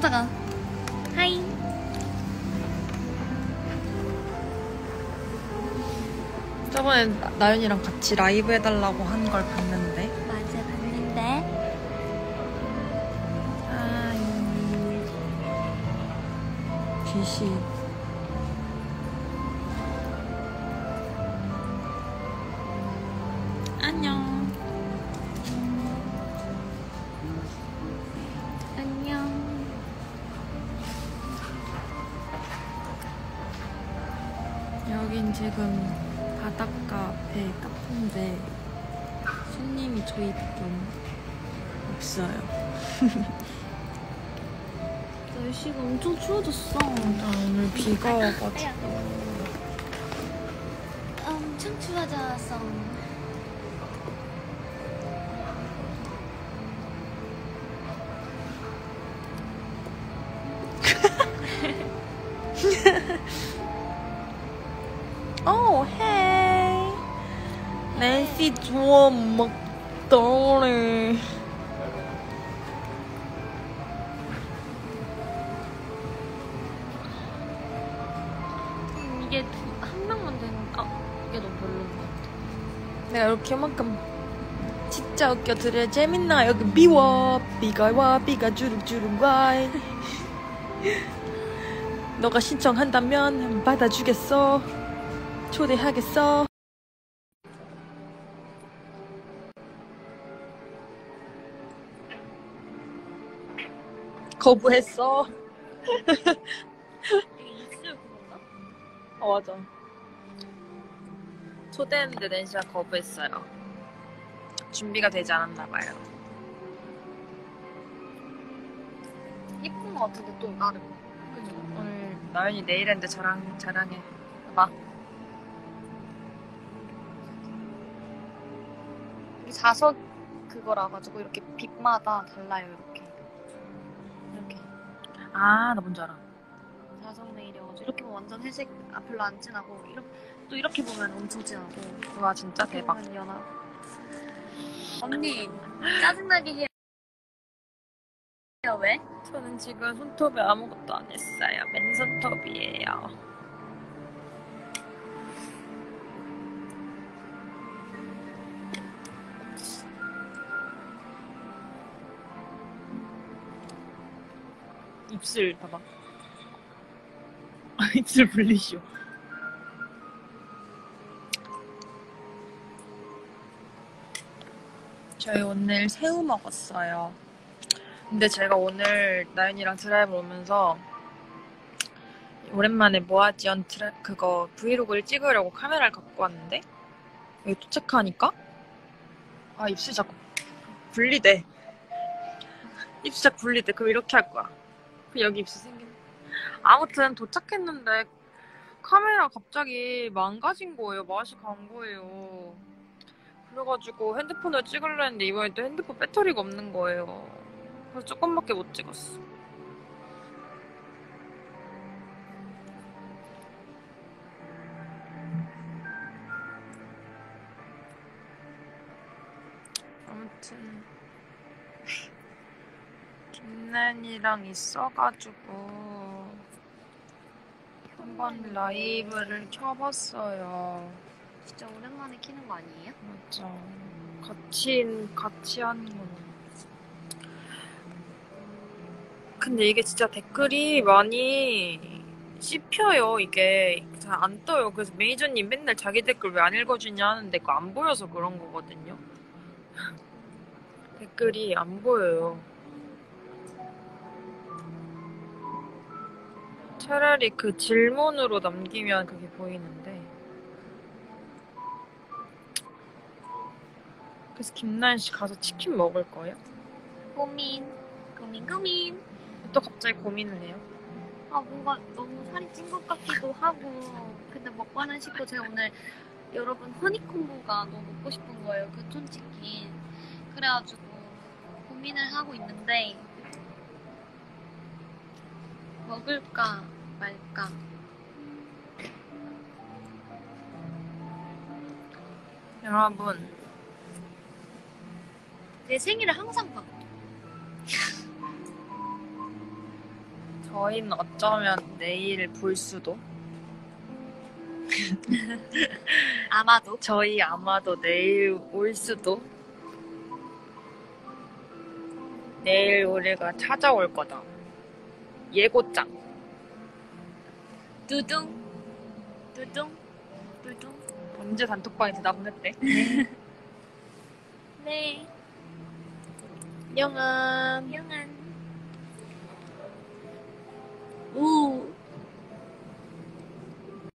깜짝아. 하이. 저번에 나연이랑 같이 라이브 해달라고 한 걸 봤는데. 맞아, 봤는데. 아이, 귀신. 안녕. 안녕. 여긴 지금 바닷가 앞에 카페인데 손님이 저희 분 없어요. 날씨가 엄청 추워졌어. 오늘 비가 와가지고. 엄청 추워졌어. 오, 헤이. 낸시 주워 먹더래. 이게 한 명만 되는, 이게 너무 별로인 것 같아. 내가 이렇게만큼 진짜 웃겨 드려 재밌나? 여기 비와 비가 와 비가 주룩주룩 와. 너가 신청한다면 받아주겠어. 초대하겠어. 거부했어. 이게 입술 그건가? 맞아. 초대했는데 낸시가 거부했어요. 준비가 되지 않았나 봐요. 예쁜 것 같은데 또 나름. 그죠? 오늘 나연이 내일인데 자랑해. 봐봐. 이게 자석 그거라 가지고 이렇게 빛마다 달라요. 이렇게 아, 나 뭔지 알아. 자석 네일이어가지고 이렇게 보면 완전 회색 별로 안 진하고 또 이렇게 보면 엄청 진하고 와, 진짜 이렇게 대박. 보면 연하고. 언니 짜증나게 해요. 왜? 저는 지금 손톱에 아무것도 안 했어요. 맨손톱이에요. 입술 봐봐. 입술 불리쇼. 저희 오늘 새우 먹었어요. 근데 제가 오늘 나연이랑 드라이브 오면서 오랜만에 모아지언 그거 브이로그를 찍으려고 카메라를 갖고 왔는데 여기 도착하니까 입술 자꾸 분리돼. 입술 자꾸 분리돼. 그럼 이렇게 할 거야. 여기 입술 생기네. 아무튼 도착했는데 카메라 갑자기 망가진 거예요. 맛이 간 거예요. 그래가지고 핸드폰으로 찍으려 했는데 이번에 또 핸드폰 배터리가 없는 거예요. 그래서 조금밖에 못 찍었어. 아무튼 김난이랑 있어가지고 한번 라이브를 켜봤어요. 진짜 오랜만에 키는 거 아니에요? 맞아. 같이 하는 거는. 근데 이게 진짜 댓글이 많이 씹혀요. 이게 잘 안 떠요. 그래서 매니저님 맨날 자기 댓글 왜 안 읽어주냐 하는데 그거 안 보여서 그런 거거든요. 댓글이 안 보여요. 차라리 그 질문으로 남기면 그게 보이는데. 그래서 김나연씨 가서 치킨 먹을 거예요? 고민. 또 갑자기 고민을 해요? 뭔가 너무 살이 찐 것 같기도 하고. 근데 먹방은 싶고 제가 오늘 여러분 허니콤보가 너무 먹고 싶은 거예요. 교촌치킨. 그래가지고 고민을 하고 있는데 먹을까 말까. 여러분, 내 생일을 항상 봐. 저희는 어쩌면 내일 볼 수도. 아마도. 저희 아마도 내일 올 수도. 내일 우리가 찾아올 거다. 예고장. 두둥. 두둥. 두둥. 언제 단톡방에 대답 보냈대? 네. 영아. 영한. 오.